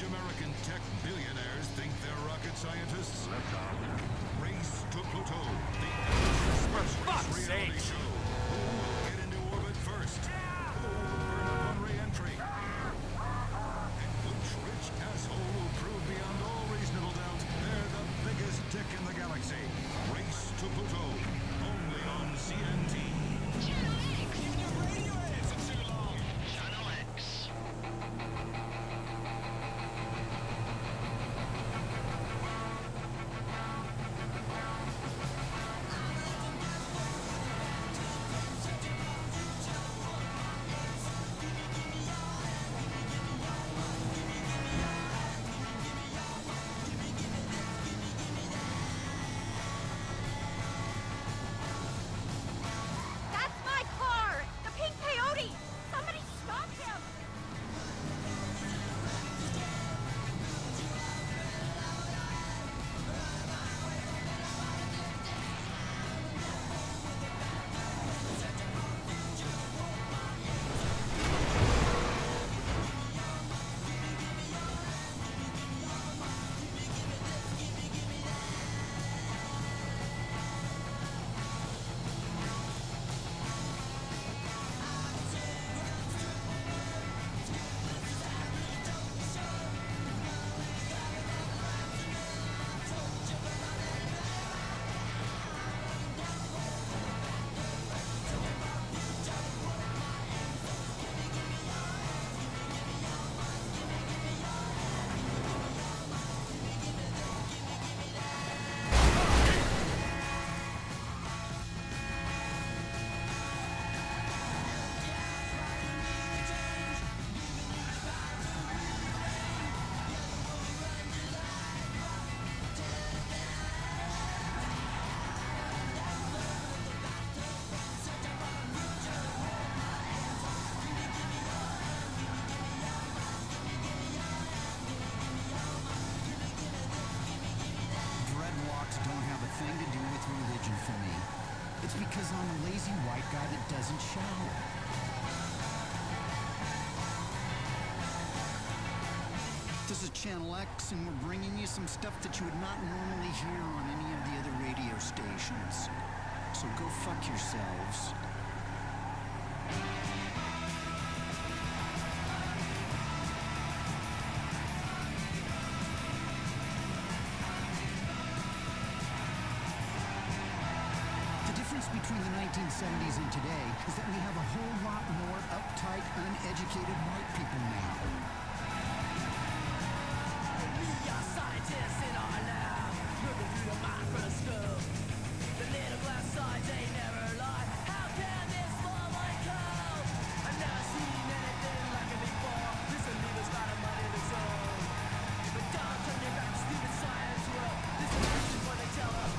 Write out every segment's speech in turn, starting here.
Rich American tech billionaires think they're rocket scientists. Race to Pluto, the express reality show. Who will get into orbit first? Who will burn up on re-entry? And which rich asshole will prove beyond all reasonable doubt they're the biggest dick in the galaxy? Race to Pluto, only on CNT. Channel X! You've been radio edit for too long! Channel X. That's my car! The pink peyote! Somebody stop him! Dreadlocks don't have a thing to do with religion for me. It's because I'm a lazy white guy that doesn't shower. This is Channel X, and we're bringing you some stuff that you would not normally hear on any of the other radio stations. So go fuck yourselves. The difference between the 1970s and today is that we have a whole lot more uptight, uneducated white people now. We are scientists in our lab, looking through the microscope. The little glass sides, they never lie. How can this fall like cold? I've never seen anything like it before. This amoeba's got a mind of its own. But don't turn your back to stupid science world. This is what they tell us.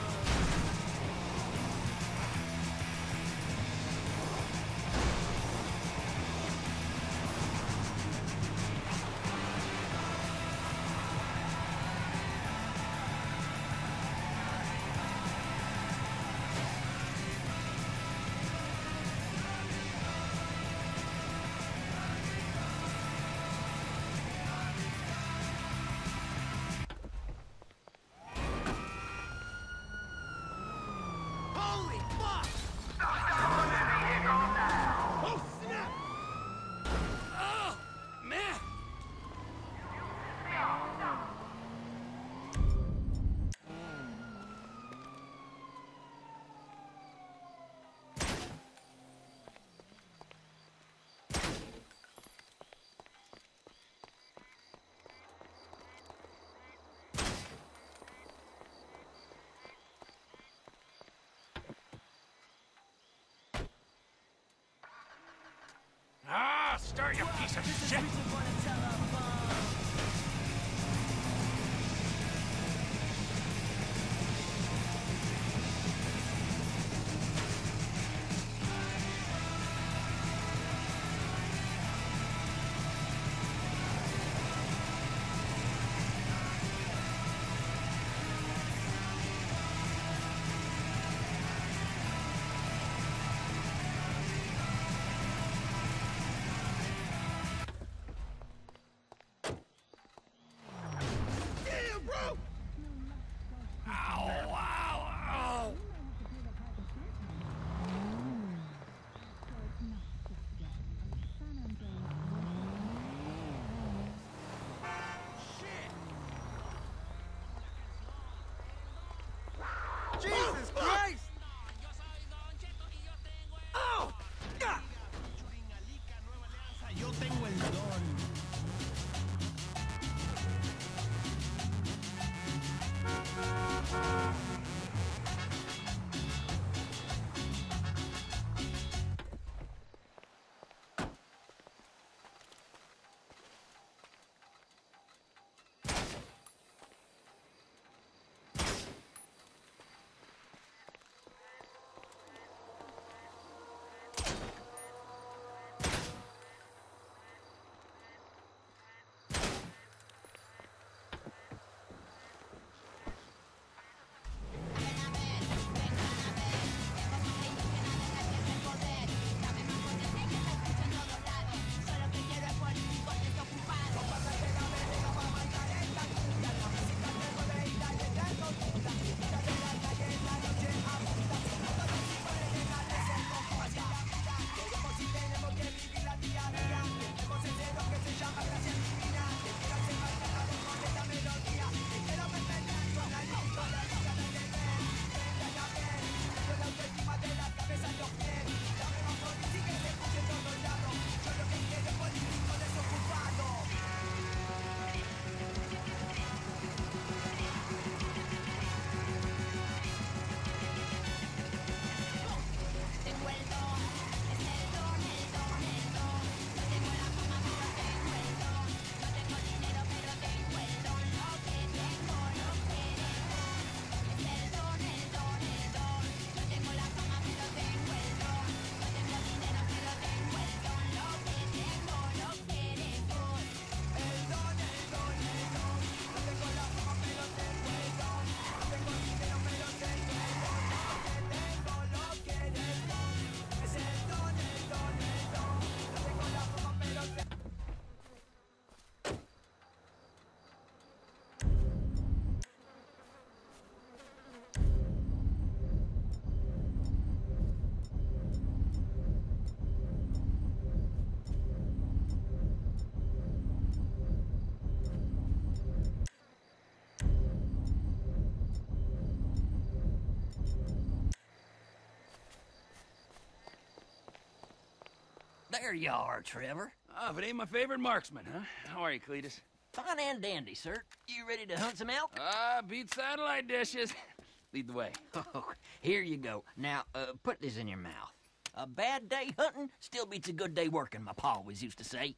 Holy fuck! Oh, snap! Oh, man! Ah, stir, you piece of shit! Jesus Christ! Oh! God! Yo tengo el don. There you are, Trevor. Ah, but ain't my favorite marksman, huh? How are you, Cletus? Fine and dandy, sir. You ready to hunt some elk? Beat satellite dishes. Lead the way. Oh, here you go. Now, put this in your mouth. A bad day hunting still beats a good day working, my pa always used to say.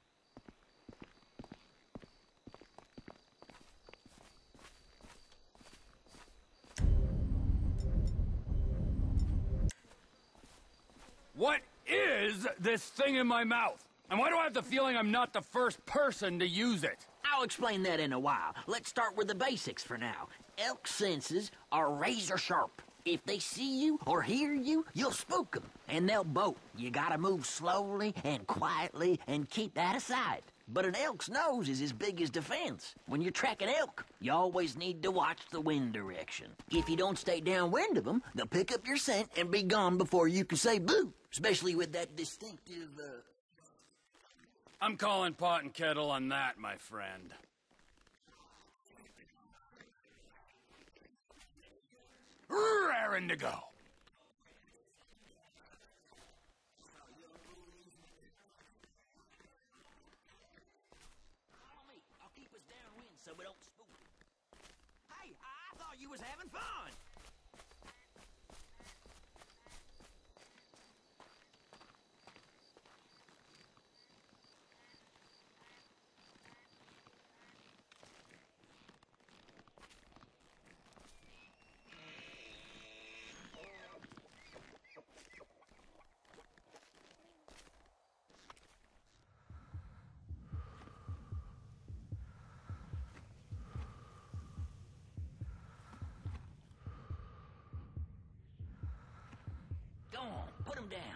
What is this thing in my mouth? And why do I have the feeling I'm not the first person to use it? I'll explain that in a while. Let's start with the basics for now. Elk senses are razor sharp. If they see you or hear you, you'll spook them, and they'll bolt. You gotta move slowly and quietly and keep that aside. But an elk's nose is as big as defense. When you're tracking elk, you always need to watch the wind direction. If you don't stay downwind of them, they'll pick up your scent and be gone before you can say boo, especially with that distinctive, I'm calling pot and kettle on that, my friend. Raring to go. I'll keep us downwind so we don't spook them. Hey, I thought you was having fun. Go on, put him down.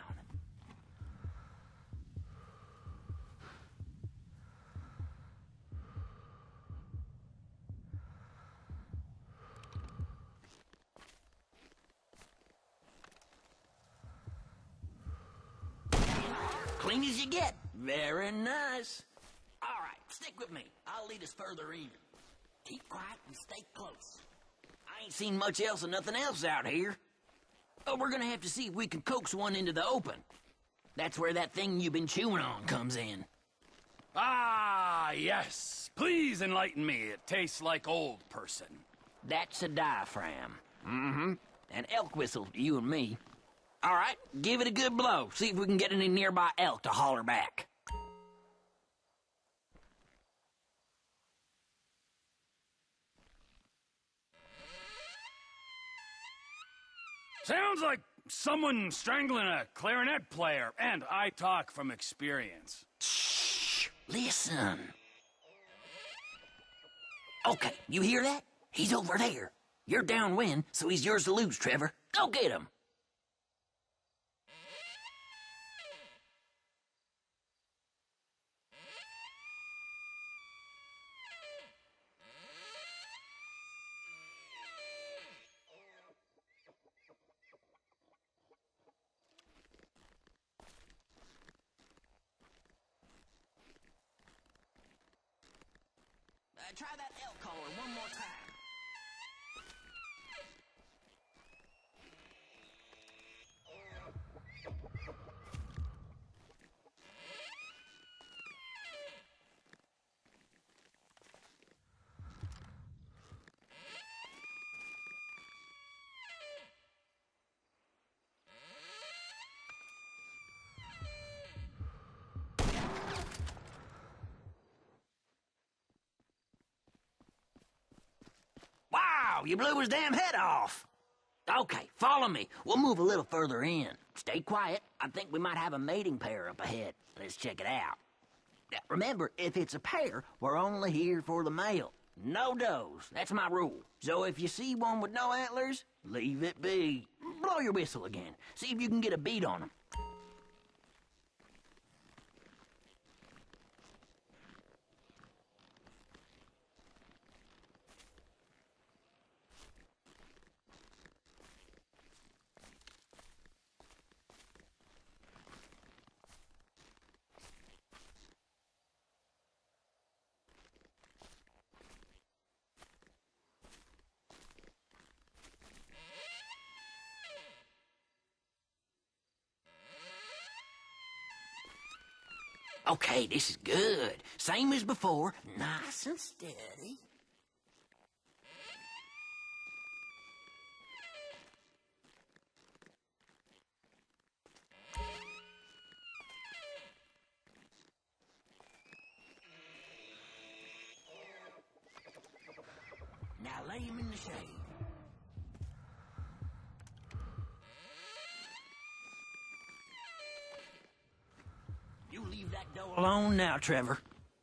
Clean as you get. Very nice. All right, stick with me. I'll lead us further in. Keep quiet and stay close. I ain't seen much else and nothing else out here. Oh, we're gonna have to see if we can coax one into the open. That's where that thing you've been chewing on comes in. Ah, yes. Please enlighten me. It tastes like old person. That's a diaphragm. Mm-hmm. An elk whistle to you and me. All right, give it a good blow. See if we can get any nearby elk to holler back. Sounds like someone strangling a clarinet player, and I talk from experience. Shh, listen. Okay, you hear that? He's over there. You're downwind, so he's yours to lose, Trevor. Go get him. Try that elk caller one more time. Wow, you blew his damn head off. Okay, follow me. We'll move a little further in. Stay quiet. I think we might have a mating pair up ahead. Let's check it out. Now, remember, if it's a pair, we're only here for the male. No does. That's my rule. So if you see one with no antlers, leave it be. Blow your whistle again. See if you can get a beat on them. Okay, this is good. Same as before, nice and steady. Now lay him in the shade. You leave that door alone now, Trevor.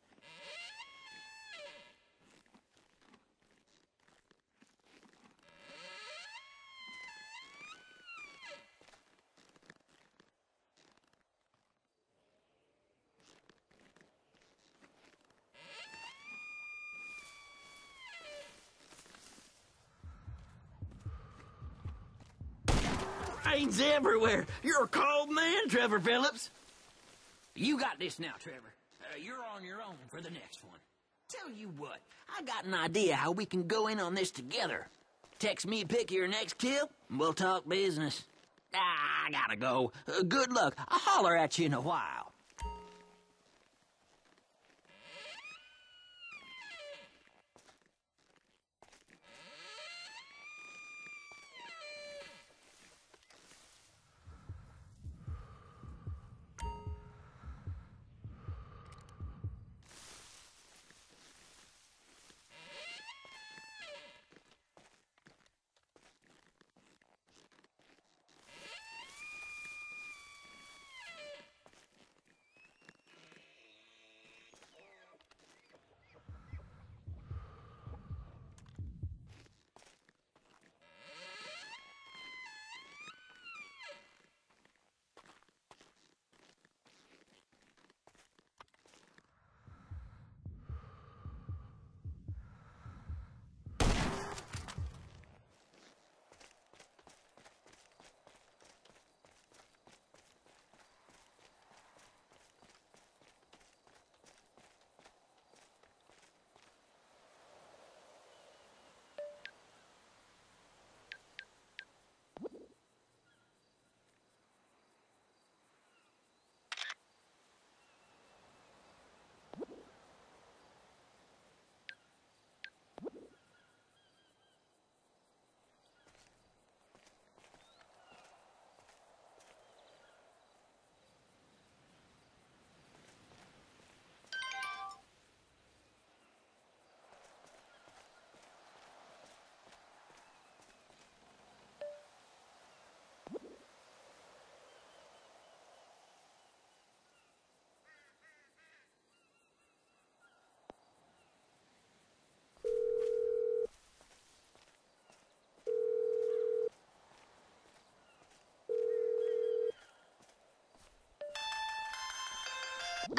Rain's everywhere. You're a cold man, Trevor Phillips. You got this now, Trevor. You're on your own for the next one. Tell you what, I got an idea how we can go in on this together. Text me a pic of your next kill, and we'll talk business. I gotta go. Good luck. I'll holler at you in a while.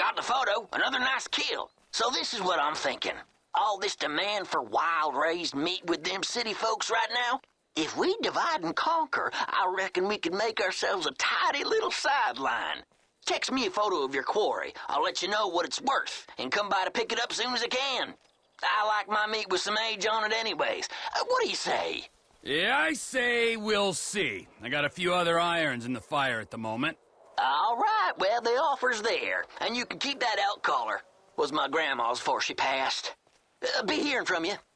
Got the photo, another nice kill. So this is what I'm thinking. All this demand for wild-raised meat with them city folks right now? If we divide and conquer, I reckon we could make ourselves a tidy little sideline. Text me a photo of your quarry. I'll let you know what it's worth, and come by to pick it up as soon as I can. I like my meat with some age on it anyways. What do you say? Yeah, I say we'll see. I got a few other irons in the fire at the moment. All right, well, the offer's there, and you can keep that elk collar. Was my grandma's before she passed. Be hearing from you.